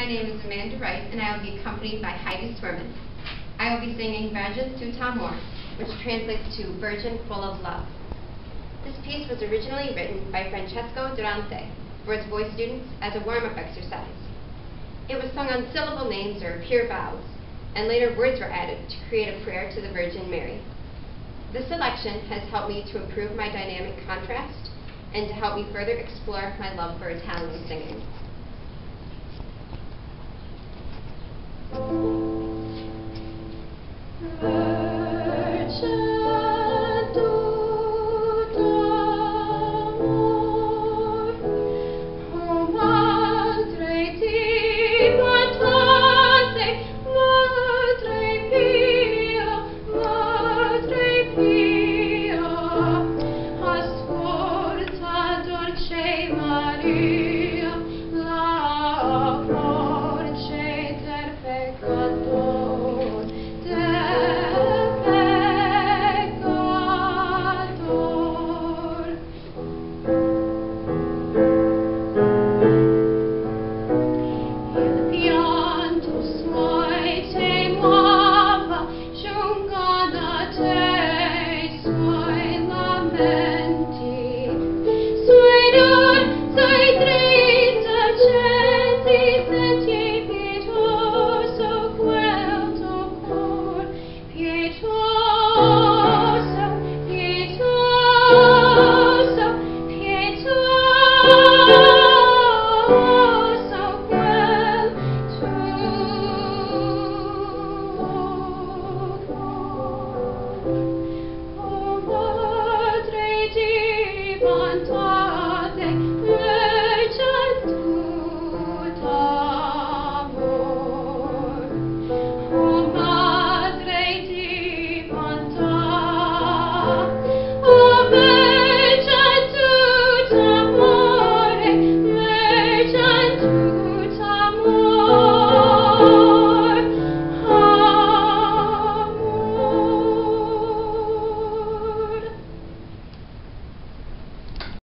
name is Amanda Wright, and I will be accompanied by Heidi Swerman. I will be singing Vergin Tutto Amor, which translates to Virgin Full of Love. This piece was originally written by Francesco Durante for his voice students as a warm-up exercise. It was sung on syllable names or pure vowels, and later words were added to create a prayer to the Virgin Mary. This selection has helped me to improve my dynamic contrast and to help me further explore my love for Italian singing. Oh.